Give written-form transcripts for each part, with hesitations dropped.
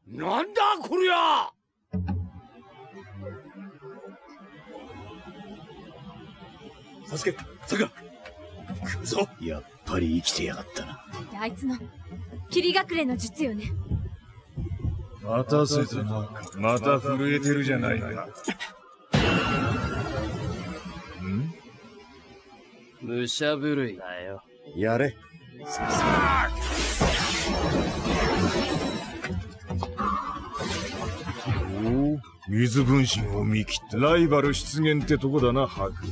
なんだこりゃ。 サスケ、さくら、来るぞ。やっぱり生きてやがったな。 あいつの霧隠れの術よね。 待たせたな。また震えてるじゃないか。 武者震いだよ。 やれ。 おお、水分身を見切ったライバル出現ってとこだな、ハク。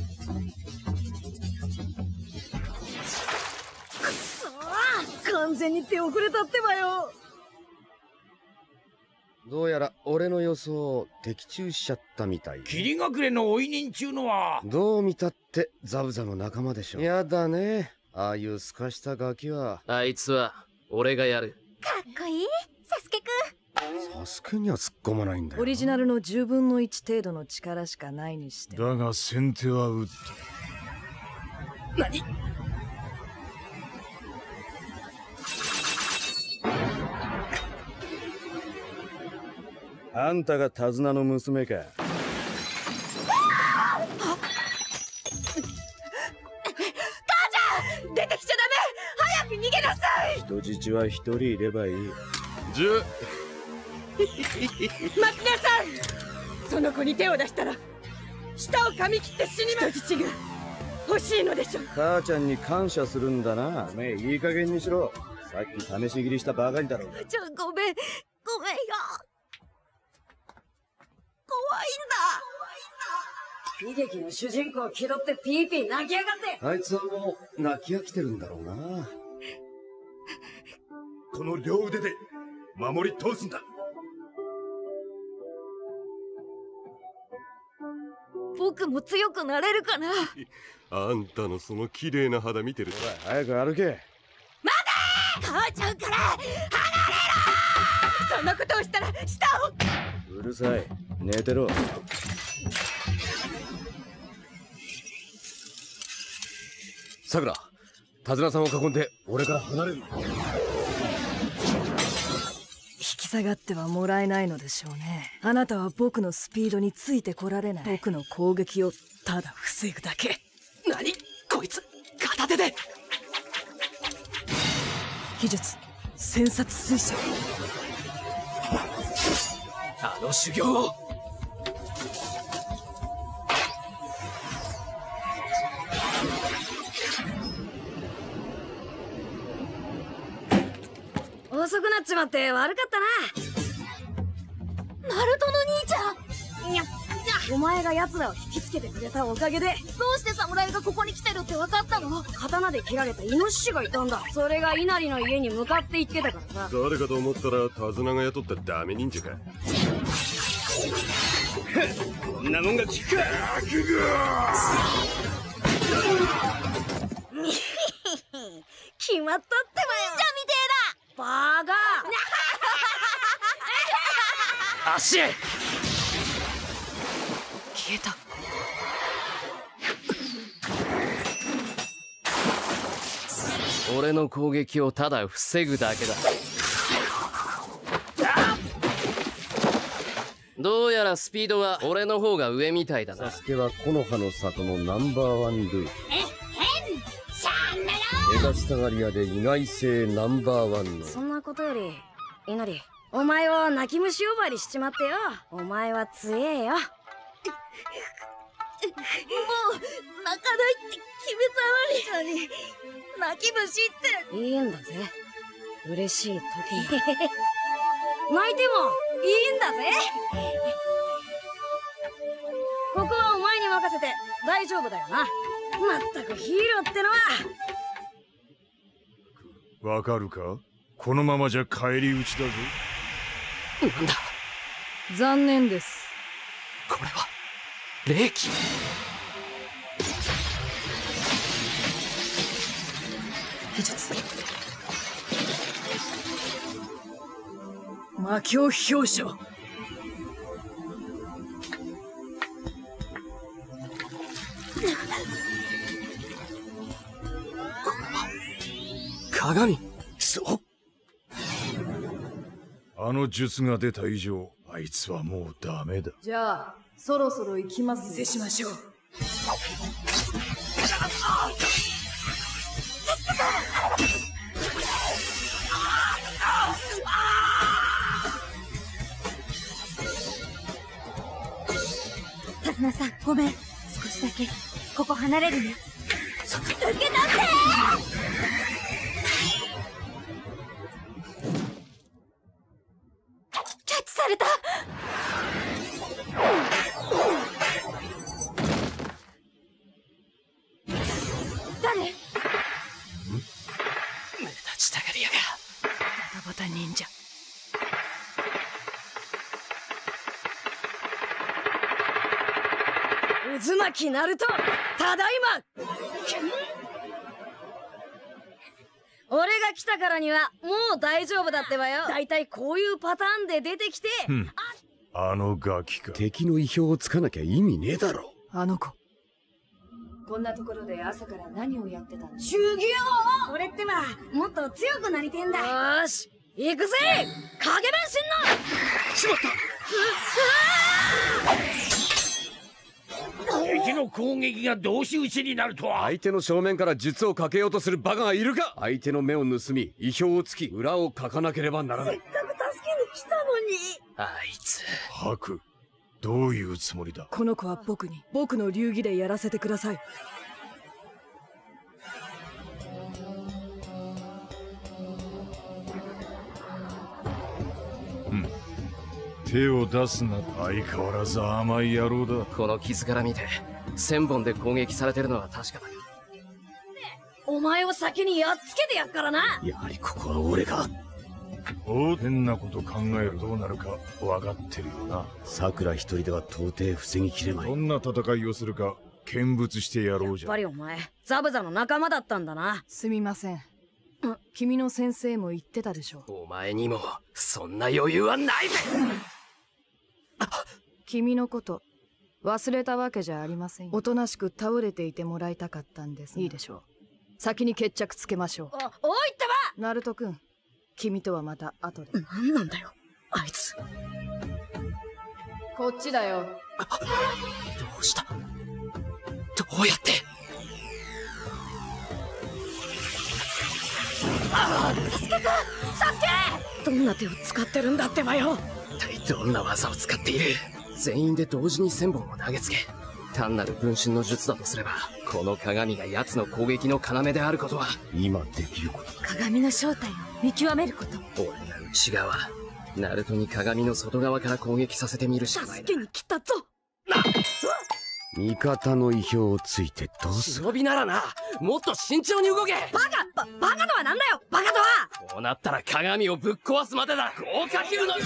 完全に手遅れたってばよ。 どうやら俺の予想的中しちゃったみたい。 霧隠れの追い人ちゅうのはどう見たってザブザの仲間でしょ。やだね、ああいうすかしたガキは。 あいつは俺がやる。 かっこいいサスケくん。 サスケには突っ込まないんだよ。 オリジナルの10分の1程度の力しかないにして。 だが先手は打った。 何？ あんたが手綱の娘か。 出てきちゃダメ。早く逃げなさい。 人質は一人いればいい。 待ちなさい。その子に手を出したら舌を噛み切って死にます。人質が欲しいのでしょ。 母ちゃんに感謝するんだな。おめえいい加減にしろ。さっき試し切りしたばかりだろ。 ごめんよ。怖悲劇の主人公を気取ってピーピー泣きやがって。 あいつはもう泣き飽きてるんだろうな。 この両腕で守り通すんだ。 僕も強くなれるかな。 あんたのその綺麗な肌見てる。 早く歩け。 母ちゃんから離れろ。 そんなことをしたら舌を。 うるさい、寝てろ。さくら、手綱さんを囲んで俺から離れる。 引き下がってはもらえないのでしょうね。あなたは僕のスピードについてこられない。僕の攻撃をただ防ぐだけ。 何こいつ片手で。 技術戦殺水車。 あの修行を。 遅くなっちまって悪かったナルトの兄ちゃん。 な。お前が奴らを引きつけてくれたおかげで。 どうして侍がここに来てるって分かったの？ 刀で切られたイノシシがいたんだ。それが稲荷の家に向かって行ってたからさ。 誰かと思ったら手綱が雇ったダメ忍者か。 こんなもんが効くか。 決まったってばよ。忍者みてえだ。バカ。 足消えた。 俺の攻撃をただ防ぐだけだ。どうやらスピードは俺の方が上みたいだな。 サスケは木の葉の里のナンバーワンルーツ。目立ちたがり屋で意外性ナンバーワンの。 そんなことより稲荷、お前を泣き虫呼ばわりしちまってよ。お前は強えよ。もう泣かないって決めたのに。泣き虫って。 いいんだぜ、嬉しい時に泣いてもいいんだぜ。ここはお前に任せて大丈夫だよな。まったくヒーローってのは。 わかるか？このままじゃ返り討ちだぞ。 なんだ残念です。 これは霊気。 技術魔境表彰。 鏡。そう。 あの術が出た以上、あいつはもうダメだ。 じゃあそろそろ行きます。見せしましょう。 手綱さん、ごめん。少しだけここ離れるね。受け取って。キャッチされた。誰？ 目立ちたがりやが。 バタバタ忍者。渦巻きナルト、ただいま。俺が来たからにはもう大丈夫だってばよ。だいたいこういうパターンで出てきて、 あのガキか。 敵の意表をつかなきゃ意味ねえだろ。 あの子。こんなところで朝から何をやってたの？ 修行。俺ってばもっと強くなりてんだ。 よーし行くぜ、影分身の。 しまった。 敵の攻撃が同士討ちになるとは。 相手の正面から術をかけようとするバカがいるか。相手の目を盗み意表をつき裏をかかなければならない。 せっかく助けに来たのに。 あいつ。 ハク、どういうつもりだ。 この子は僕の流儀でやらせてください。 手を出すな。相変わらず甘い野郎だ。 この傷から見て1000本で攻撃されてるのは確かだ。 お前を先にやっつけてやっからな。 やはりここは俺が。 おう、変なこと考えるどうなるか分かってるよな。 さくら一人では到底防ぎきれまい。 どんな戦いをするか見物してやろうじゃ。 やっぱりお前ザブザの仲間だったんだな。すみません。君の先生も言ってたでしょ。 お前にもそんな余裕はないぜ。 君のこと忘れたわけじゃありませんよ。おとなしく倒れていてもらいたかったんです。いいでしょう。先に決着つけましょう。おいってば。ナルト君、君とはまた後で。 何なんだよあいつ。 こっちだよ。 どうした？どうやって？ サスケ君、サスケ。 どんな手を使ってるんだってばよ。 一体どんな技を使っている？ 全員で同時に1000本を投げつけ、単なる分身の術だとすれば、この鏡が奴の攻撃の要であることは今できること。 鏡の正体を見極めること。 俺が内側、ナルトに鏡の外側から攻撃させてみるしかないな。 助けに来たぞ。 味方の意表をついてどうする。 忍びならな、もっと慎重に動け。 バカとはなんだよ。バカとは。 こうなったら鏡をぶっ壊すまでだ。豪華級の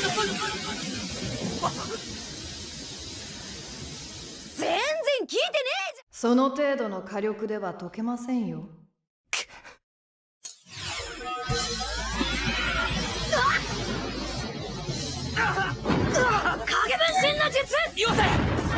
全然聞いてねえじゃん。その程度の火力では解けませんよ。 影分身の術。 よせ。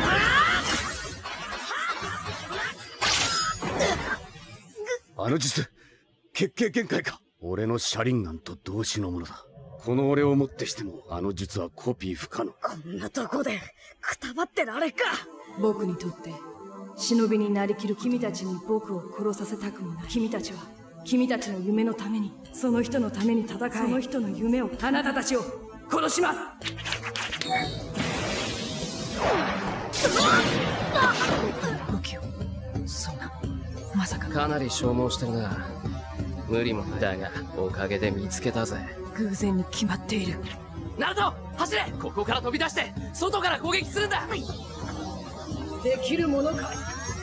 あの術、血形限界か。俺の車輪眼と同種のものだ。この俺をもってしてもあの術はコピー不可能。 こんなとこでくたばってられか。僕にとって忍びになりきる君たちに僕を殺させたくもない。君たちは君たちの夢のために、その人のために戦い、その人の夢を、あなたたちを殺します。武器を、そんな、まさか。 かなり消耗してるな。無理もない。だがおかげで見つけたぜ。 偶然に決まっている。 ナルト、走れ。ここから飛び出して外から攻撃するんだ。 できるものか。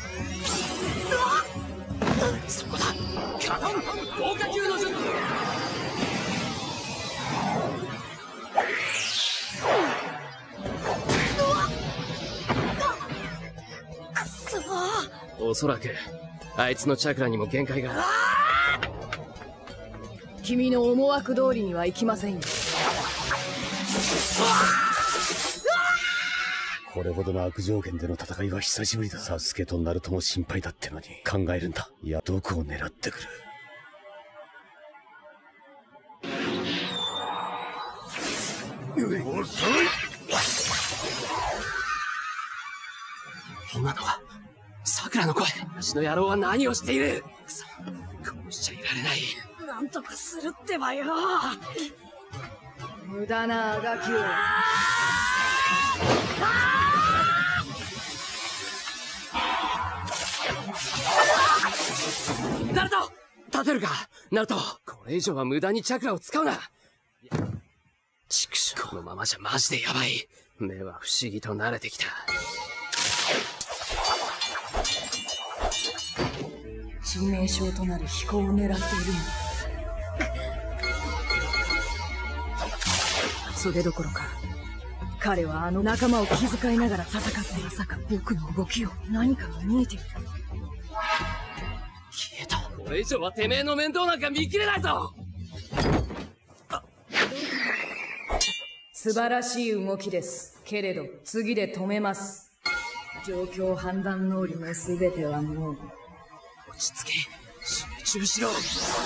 そこだ。カタン豪華級の術。 くそ。 おそらくあいつのチャクラにも限界がある。 君の思惑通りにはいきませんよ。 これほどの悪条件での戦いは久しぶりだ。サスケとナルトも心配だってのに考えるんだ。いや、どこを狙ってくる。 遅い。 今のは桜の声。私の野郎は何をしている。くそ、こうしちゃいられない。 なんとかするってばよ。無駄なあがきを。 ナルト、立てるか。ナルト、これ以上は無駄にチャクラを使うな。畜生、このままじゃマジでヤバい。目は不思議と慣れてきた。 致命傷となる飛行を狙っているのだ。それどころか、彼はあの仲間を気遣いながら戦って、まさか僕の動きを何かが見えている。 消えた。これ以上はてめえの面倒なんか見切れないぞ。 素晴らしい動きです。けれど、次で止めます。状況判断能力の全てはもう。 落ち着け。集中しろ。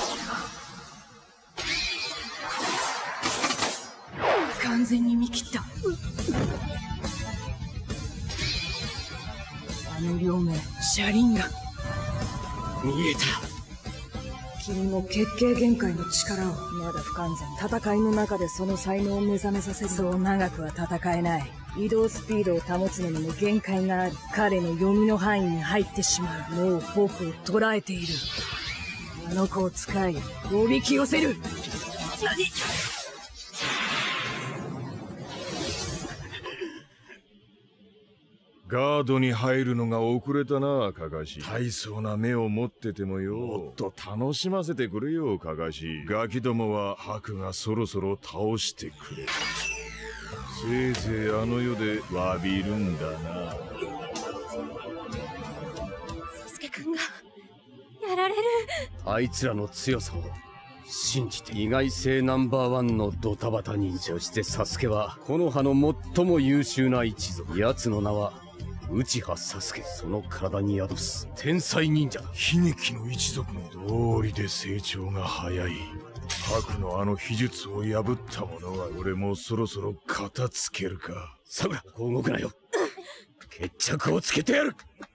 完全に見切った。あの両名、車輪が。 見えた。 君も血形限界の力を。まだ不完全。戦いの中でその才能を目覚めさせる。そう長くは戦えない。移動スピードを保つのにも限界がある。彼の読みの範囲に入ってしまう。もう僕を捉えている。あの子を使い、おびき寄せる。何？ ガードに入るのが遅れたな、カカシ。大層な目を持っててもよ。もっと楽しませてくれよ、カカシ。ガキどもは白がそろそろ倒してくれ。せいぜいあの世で詫びるんだな。 サスケくんがやられる。 あいつらの強さを信じて。意外性ナンバーワンのドタバタ忍者。そしてサスケは木の葉の最も優秀な一族。奴の名は内葉サスケ。その体に宿す天才忍者だ。 悲劇の一族の道理で成長が早い。白のあの秘術を破った者は俺もそろそろ片付けるか。 サグラ、こう動くなよ。決着をつけてやる。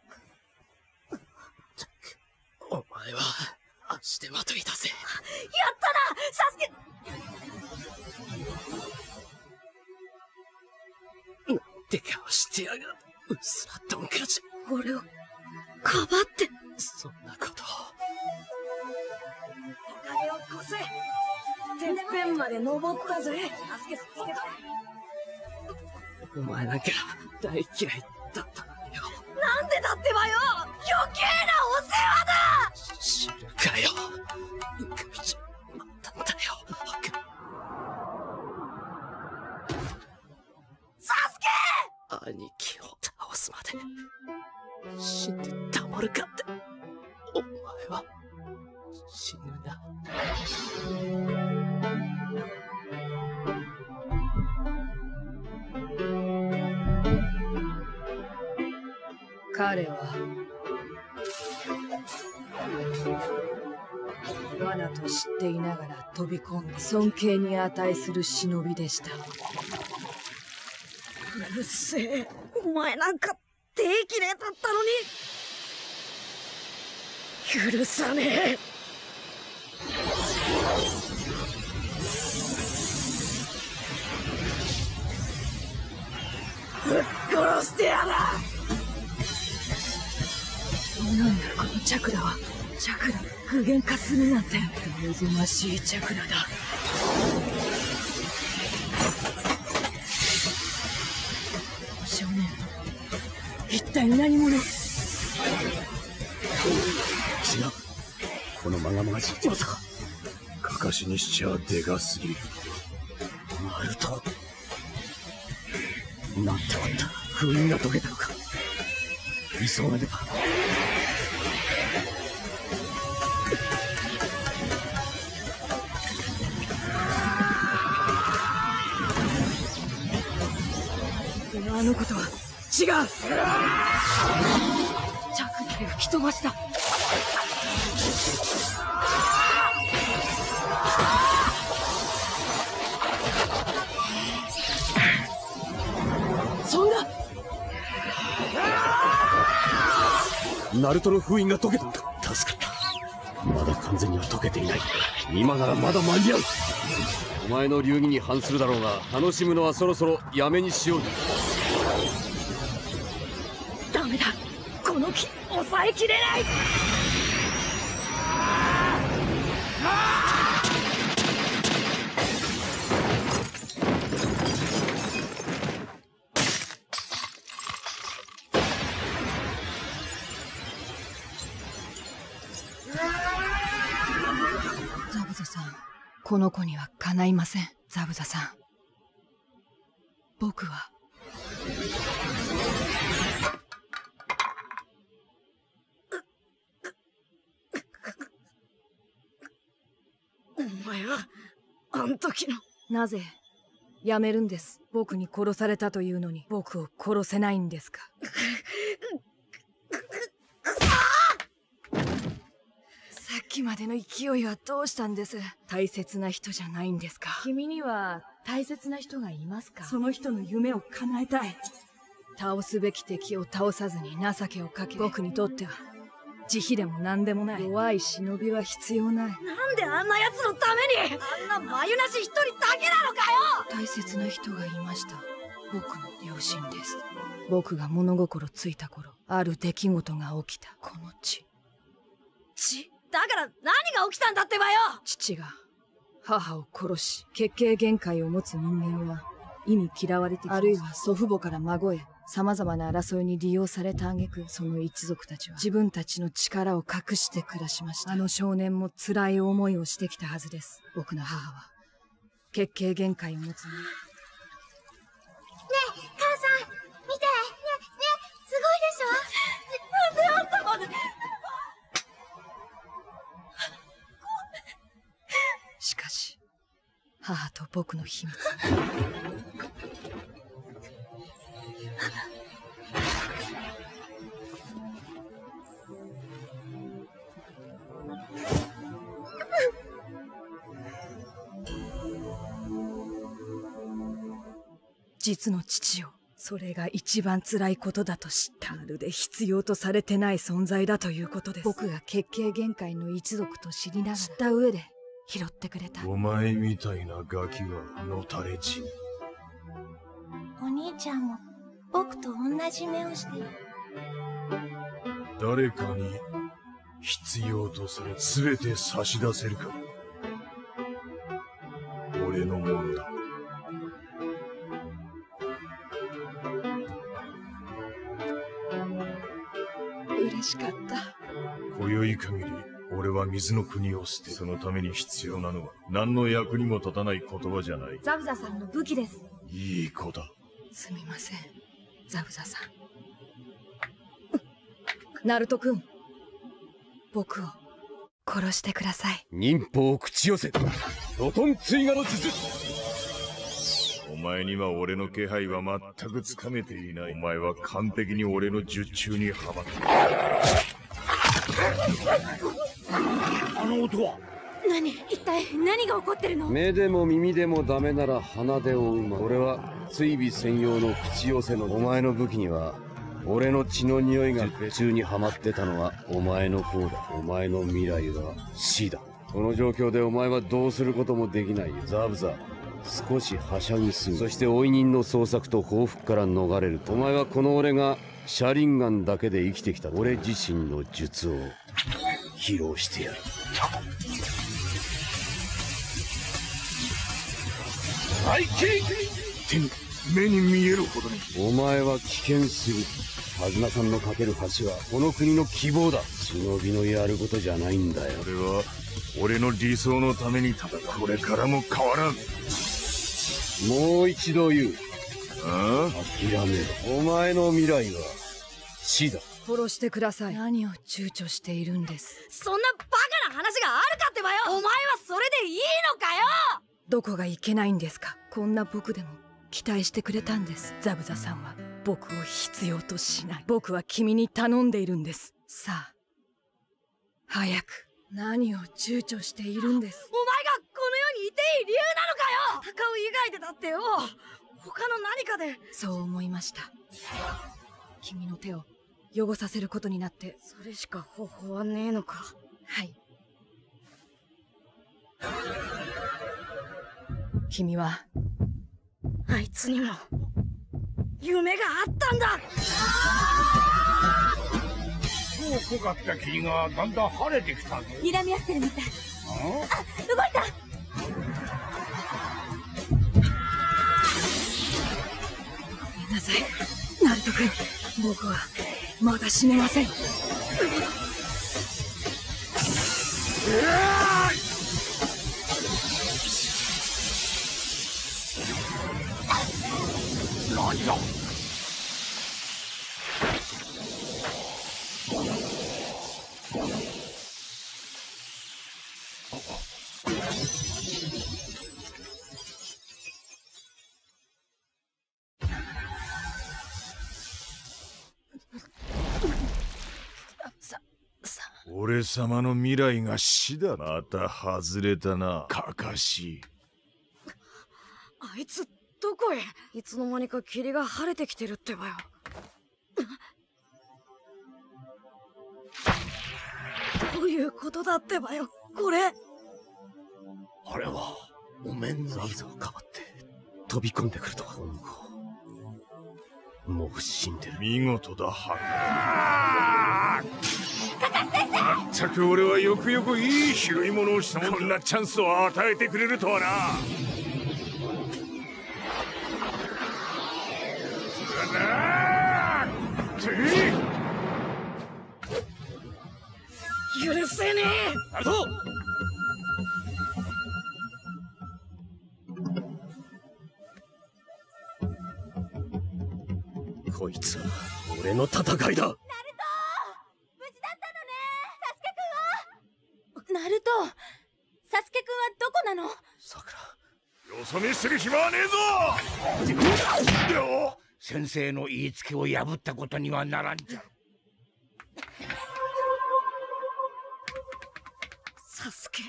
お前は足手まといだぜ。 やったなサスケ。 なんて顔してやがる。うっすらどんくらじゃ。 俺をかばって。 そんなこと影を越せ。てっぺんまで登ったぜ。サスケ。 お前なんか大嫌いだったのよ。 なんでだってばよ。余計なお世話だ。 知るかよ。浮かびちまったんだよ。 サスケ。 兄貴を倒すまで死んでたまるかって。お前は死ぬな。 彼は罠と知っていながら飛び込んで尊敬に値する忍びでした。 うるせえ。お前なんか低綺麗だったのに許さねえ。ぶっ殺してやら。 なんだこのチャクラは。チャクラ具現化するなんておぞましいチャクラだ。少年、一体何者？違う、 このまがまがしい。まさかカカシにしちゃでかすぎる。 ナルト、なんてこった。封印が解けたのか。急がねば。 あのことは違う。チャクラで吹き飛ばした。 ナルトの封印が解けたのか。助かった。まだ完全には解けていない。今ならまだ間に合う。お前の流儀に反するだろうが、楽しむのはそろそろやめにしよう。 ダメだ、この木抑えきれない。 ザブザさん、この子にはかないません。ザブザさん、僕はお前はあん時の。 なぜやめるんです？僕に殺されたというのに僕を殺せないんですか？さっきまでの勢いはどうしたんです？大切な人じゃないんですか？君には大切な人がいますか？その人の夢を叶えたい。倒すべき敵を倒さずに情けをかけ、僕にとっては慈悲でも何でもない。弱い忍びは必要ない。 なんであんな奴のためにあんな眉なし一人だけなのかよ。 大切な人がいました。僕の両親です。僕が物心ついた頃、ある出来事が起きた。この地。 だから何が起きたんだってばよ。 父が母を殺し、血形限界を持つ人間は意味嫌われてきた。あるいは祖父母から孫へ様々な争いに利用された挙句、その一族たちは自分たちの力を隠して暮らしました。あの少年も辛い思いをしてきたはずです。僕の母は血形限界を持つ。ねえ母さん見て。ねすごいでしょ。なんであんたまで。 しかし母と僕の秘密。実の父よ、それが一番辛いことだと知った。まるで必要とされてない存在だということです。僕が血形限界の一族と知りながら、知った上で拾ってくれた。 お前みたいなガキはのたれ死ぬ。 お兄ちゃんも僕と同じ目をしてる。 誰かに必要とされ全て差し出せるか。俺のものだ。 嬉しかった。 今宵限り俺は水の国を捨て、そのために必要なのは何の役にも立たない言葉じゃない。 ザブザさんの武器です。 いい子だ。 すみません、ザブザさん。ナルト君、僕を殺してください。 忍法を口寄せ、ロトン追加の術。 お前には俺の気配は全くつかめていない。お前は完璧に俺の術中にはまっている。 あの音は一体何が起こってるの？ 目でも耳でもダメなら鼻で追うま。これは追尾専用の口寄せの。お前の武器には俺の血の匂いが中にはまってたのはお前の方だ。お前の未来は死だ。この状況でお前はどうすることもできないよ。ザブザ、少しはしゃぎすぎ、そして追い人の捜索と報復から逃れると。お前はこの俺がシャリンガンだけで生きてきた俺自身の術を披露してやる。 最近手に目に見えるほどに。 お前は危険すぎる。手綱さんのかける橋はこの国の希望だ。忍びのやることじゃないんだよ。 俺は俺の理想のために戦う。これからも変わらん。 もう一度言う。 ああ、 諦めろ。お前の未来は死だ。 殺してください。何を躊躇しているんです？ そんなバカな話があるかってばよ。お前はそれでいいのかよ。 どこがいけないんですか？こんな僕でも期待してくれたんです。ザブザさんは僕を必要としない。僕は君に頼んでいるんです。さあ早く。何を躊躇しているんです？ お前がこの世にいていい理由なのかよ。戦う以外でだってよ、他の何かで。 そう思いました。君の手を汚させることになって。 それしか方法はねえのか。 はい。君はあいつにも夢があったんだ。 そう濃かった霧がだんだん晴れてきたぞ。 睨み合ってるみたい。あ、動いた。 ごめんなさい、ナルト君。僕はまだ死ねません。 何だ。 俺様の未来が死だ。また外れたな、カカシ。 あいつどこへ。いつの間にか霧が晴れてきてるってばよ。どういうことだってばよこれ。 あれはお面の水をかばって飛び込んでくるとは。もう死んでる。 見事だ、ハク。まったく俺はよくよくいい拾い物をしたもんだ。こんなチャンスを与えてくれるとはな。 許せねえ。 ナルト！こいつは俺の戦いだ。ナルト！無事だったのね。 サスケくんは。ナルト、サスケくんはどこなの。 さくら、 よそ見する暇はねえぞ。 先生の言いつけを破ったことにはならんじゃ。 サスケ。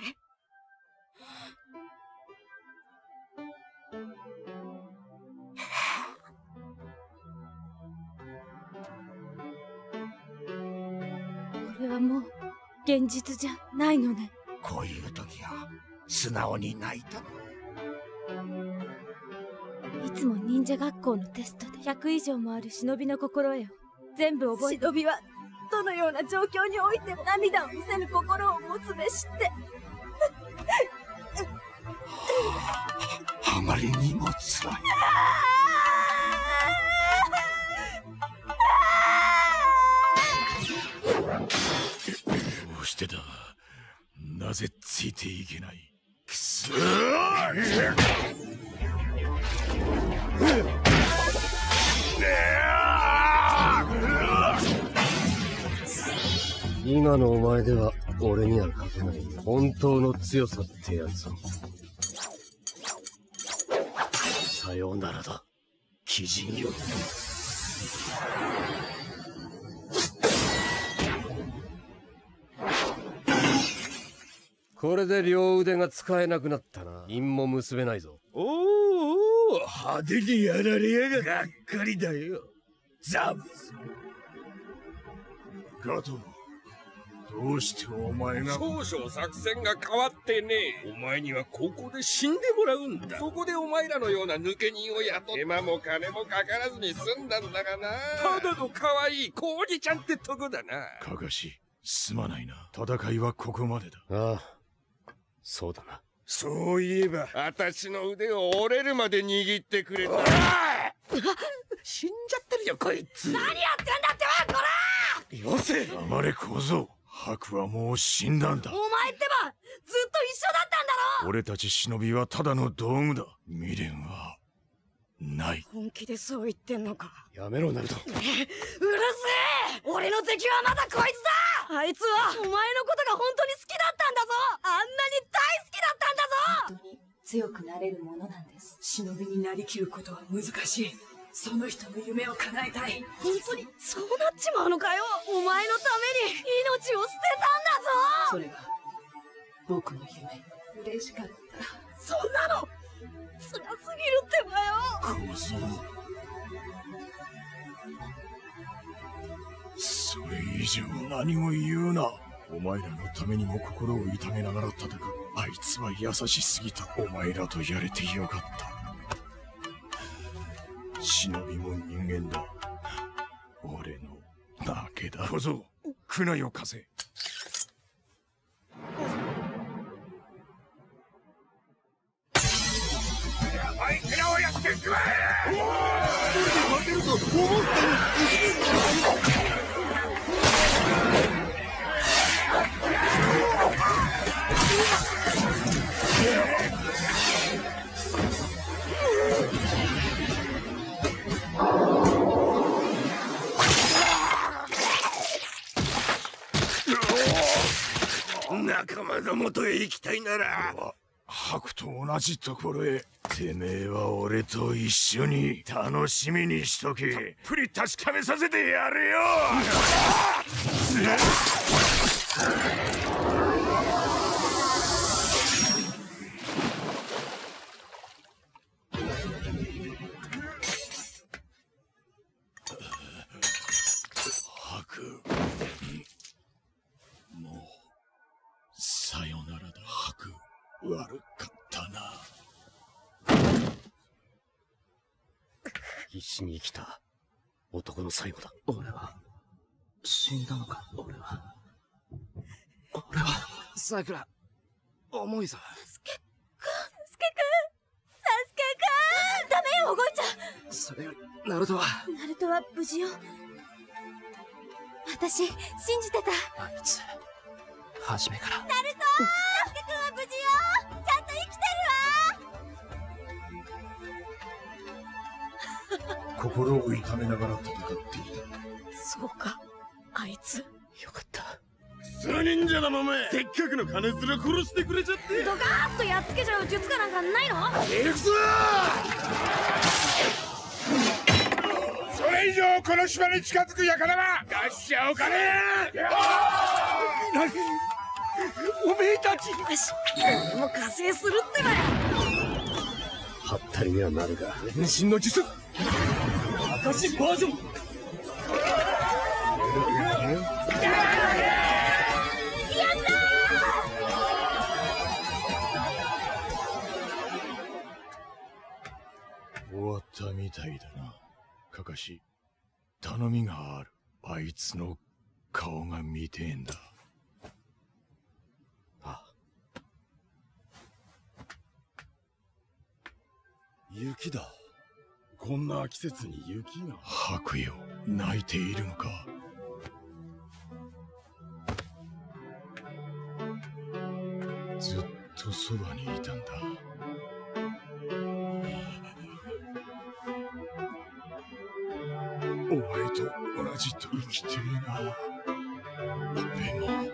これはもう現実じゃないのね。 こういう時は素直に泣いたの。 いつも忍者学校のテストで100以上もある忍びの心得を全部覚えて。忍びはどのような状況においても涙を見せぬ心を持つべしって。 あまりにもつらい。 どうしてだ。なぜついていけない。くそー。 今のお前では俺には勝てない本当の強さってやつを。さようならだ、鬼人よ。これで両腕が使えなくなったな。印も結べないぞ。 おーおー、派手にやられやががっかりだよ。ザブス。ガトロ、どうしてお前が。 少々作戦が変わってねえ。お前にはここで死んでもらうんだ。そこでお前らのような抜け人を雇って手間も金もかからずに済んだんだがな。ただの可愛い小おじちゃんってとこだな。 カカシ、すまないな。戦いはここまでだ。 ああ、そうだな。 そういえば私の腕を折れるまで握ってくれた。死んじゃってるよこいつ。 何やってんだってばこら。 よせ。 黙れ小僧。ハクはもう死んだんだ。 お前ってばずっと一緒だったんだろ。 俺たち忍びはただの道具だ。未練はない。 本気でそう言ってんのか。 やめろナルト。 うるせえ。俺の敵はまだこいつだ。あいつはお前のことが本当に好きだったんだぞ。あんなに大好きだったんだぞ。 本当に強くなれるものなんです。忍びになりきることは難しい。その人の夢を叶えたい。 本当にそうなっちまうのかよ。お前のために命を捨てたんだぞ。 それが僕の夢。嬉しかった。 そんなの辛すぎるってばよ。 小僧、 それ以上何も言うな。お前らのためにも心を痛めながら戦う。あいつは優しすぎた。お前らとやれてよかった。忍びも人間だ。俺のだけだ。小僧、苦内を貸せ。 あいつらをやってしまえ。 勝てると思った仲間のもとへ行きたいなら白と同じところへ。てめえは俺と一緒に楽しみにしとけ。たっぷり確かめさせてやれよ。白、もうさよならだ。白、悪かったな。 必死に生きた男の最後だ。 俺は死んだのか。俺はさくら、重いぞ。 サスケくんダメよ、動いちゃそれよりナルトは。 ナルトは無事よ。私信じてた。 あいつ初めから。 ナルト、サスケくんは無事よ。ちゃんと生きてるわ。 心を痛めながら戦っていた。 そうか、あいつ。 よかった。 数人じゃだもめ。せっかくの金づる殺してくれちゃって。 ドカーッとやっつけちゃう術かなんかないの？ 行くぞ。それ以上この島に近づく輩は出しちゃおうかね。おめえたち。 よし、もう加勢するってばよ。 はったりにはなるが、 変身の術証バージョン。 終わったみたいだな。かかし、頼みがある。あいつの顔が見てえんだ。 雪だ。こんな季節に雪が。 白よ、泣いているのか。ずっとそばにいたんだ。お前と同じと生きてえな。俺も。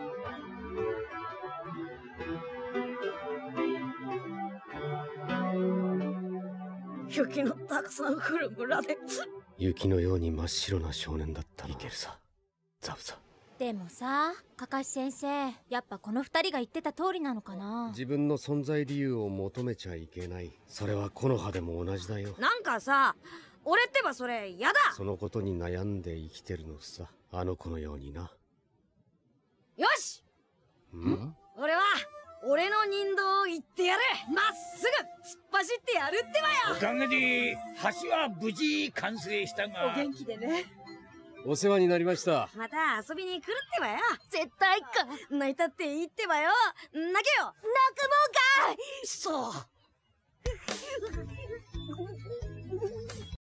雪のたくさん降る村で。 雪のように真っ白な少年だったな。いけるさ、ザブザ。 でもさ、カカシ先生、やっぱこの二人が言ってた通りなのかな。 自分の存在理由を求めちゃいけない。それは木の葉でも同じだよ。 なんかさ、俺ってばそれやだ。 そのことに悩んで生きてるのさ、あの子のようにな。 よし、 ん？ 俺は俺の人道を言ってやる。まっすぐ突っ走ってやるってばよ。 おかげで橋は無事完成したが。 お元気でね。 お世話になりました。 また遊びに来るってばよ。絶対か。泣いたっていいってばよ。泣けよ。泣くもんかい。そう。